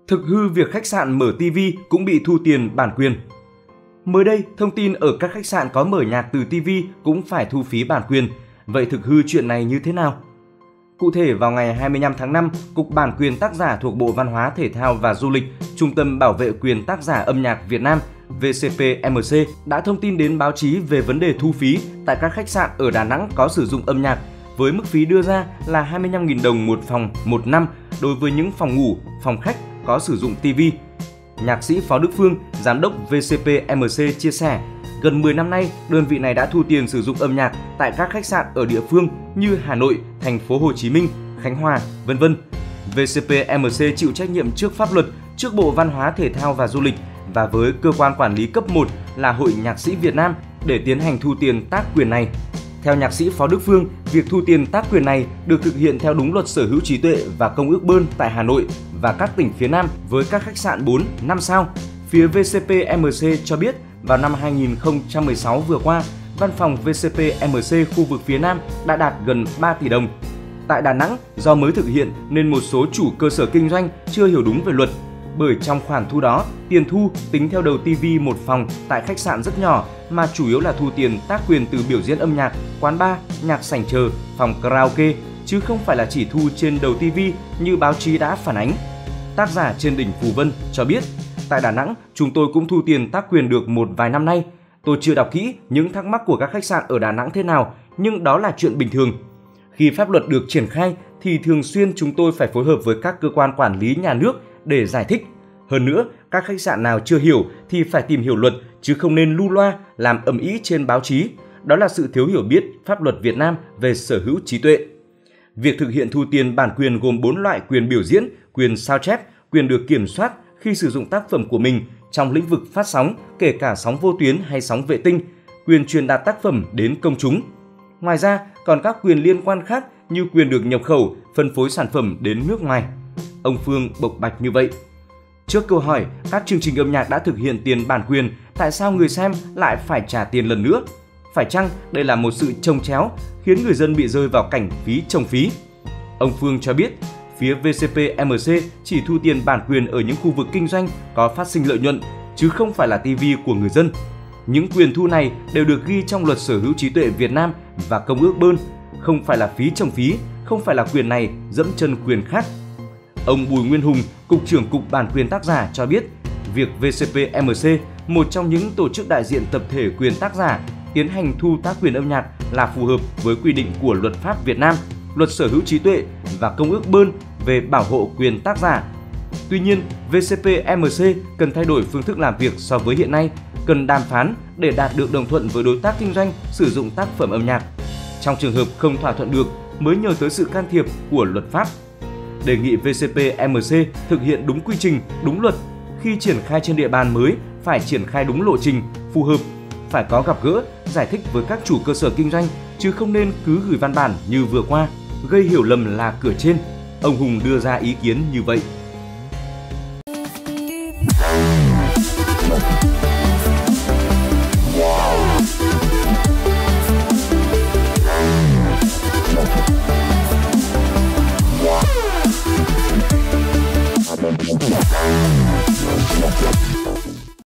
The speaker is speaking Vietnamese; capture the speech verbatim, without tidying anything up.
Thực hư việc khách sạn mở ti vi cũng bị thu tiền bản quyền. Mới đây, thông tin ở các khách sạn có mở nhạc từ ti vi cũng phải thu phí bản quyền. Vậy thực hư chuyện này như thế nào? Cụ thể, vào ngày hai mươi lăm tháng năm, Cục Bản quyền tác giả thuộc Bộ Văn hóa, Thể thao và Du lịch, Trung tâm Bảo vệ quyền tác giả âm nhạc Việt Nam vê xê pê em xê đã thông tin đến báo chí về vấn đề thu phí tại các khách sạn ở Đà Nẵng có sử dụng âm nhạc, với mức phí đưa ra là hai mươi lăm nghìn đồng một phòng một năm đối với những phòng ngủ, phòng khách có sử dụng ti vi. Nhạc sĩ Phó Đức Phương, Giám đốc vê xê pê em xê chia sẻ, gần mười năm nay, đơn vị này đã thu tiền sử dụng âm nhạc tại các khách sạn ở địa phương như Hà Nội, Thành phố Hồ Chí Minh, Khánh Hòa, vân vân. vê xê pê em xê chịu trách nhiệm trước pháp luật, trước Bộ Văn hóa, Thể thao và Du lịch và với cơ quan quản lý cấp một là Hội Nhạc sĩ Việt Nam để tiến hành thu tiền tác quyền này. Theo nhạc sĩ Phó Đức Phương, việc thu tiền tác quyền này được thực hiện theo đúng luật sở hữu trí tuệ và công ước Bơn tại Hà Nội và các tỉnh phía Nam với các khách sạn bốn, năm sao. Phía vê xê pê em xê cho biết, vào năm hai nghìn không trăm mười sáu vừa qua, văn phòng vê xê pê em xê khu vực phía Nam đã đạt gần ba tỷ đồng. Tại Đà Nẵng, do mới thực hiện nên một số chủ cơ sở kinh doanh chưa hiểu đúng về luật. Bởi trong khoản thu đó, tiền thu tính theo đầu ti vi một phòng tại khách sạn rất nhỏ mà chủ yếu là thu tiền tác quyền từ biểu diễn âm nhạc, quán bar, nhạc sảnh chờ, phòng karaoke, chứ không phải là chỉ thu trên đầu ti vi như báo chí đã phản ánh. Tác giả Trên đỉnh Phù Vân cho biết, tại Đà Nẵng, chúng tôi cũng thu tiền tác quyền được một vài năm nay. Tôi chưa đọc kỹ những thắc mắc của các khách sạn ở Đà Nẵng thế nào, nhưng đó là chuyện bình thường. Khi pháp luật được triển khai thì thường xuyên chúng tôi phải phối hợp với các cơ quan quản lý nhà nước để giải thích. Hơn nữa, các khách sạn nào chưa hiểu thì phải tìm hiểu luật chứ không nên lu loa làm ầm ĩ trên báo chí. Đó là sự thiếu hiểu biết pháp luật Việt Nam về sở hữu trí tuệ. Việc thực hiện thu tiền bản quyền gồm bốn loại quyền biểu diễn, quyền sao chép, quyền được kiểm soát khi sử dụng tác phẩm của mình trong lĩnh vực phát sóng, kể cả sóng vô tuyến hay sóng vệ tinh, quyền truyền đạt tác phẩm đến công chúng. Ngoài ra, còn các quyền liên quan khác như quyền được nhập khẩu, phân phối sản phẩm đến nước ngoài. Ông Phương bộc bạch như vậy. Trước câu hỏi, các chương trình âm nhạc đã thực hiện tiền bản quyền, tại sao người xem lại phải trả tiền lần nữa? Phải chăng đây là một sự chồng chéo, khiến người dân bị rơi vào cảnh phí chồng phí? Ông Phương cho biết, phía vê xê pê em xê chỉ thu tiền bản quyền ở những khu vực kinh doanh có phát sinh lợi nhuận, chứ không phải là ti vi của người dân. Những quyền thu này đều được ghi trong luật sở hữu trí tuệ Việt Nam và công ước Bơn, không phải là phí chồng phí, không phải là quyền này dẫm chân quyền khác. Ông Bùi Nguyên Hùng, Cục trưởng Cục Bản quyền tác giả cho biết, việc vê xê pê em xê, một trong những tổ chức đại diện tập thể quyền tác giả, tiến hành thu tác quyền âm nhạc là phù hợp với quy định của luật pháp Việt Nam, luật sở hữu trí tuệ và công ước Bơn về bảo hộ quyền tác giả. Tuy nhiên, vê xê pê em xê cần thay đổi phương thức làm việc so với hiện nay, cần đàm phán để đạt được đồng thuận với đối tác kinh doanh sử dụng tác phẩm âm nhạc. Trong trường hợp không thỏa thuận được mới nhờ tới sự can thiệp của luật pháp. Đề nghị vê xê pê em xê thực hiện đúng quy trình, đúng luật. Khi triển khai trên địa bàn mới, phải triển khai đúng lộ trình, phù hợp. Phải có gặp gỡ, giải thích với các chủ cơ sở kinh doanh, chứ không nên cứ gửi văn bản như vừa qua, gây hiểu lầm là cửa trên. Ông Hùng đưa ra ý kiến như vậy.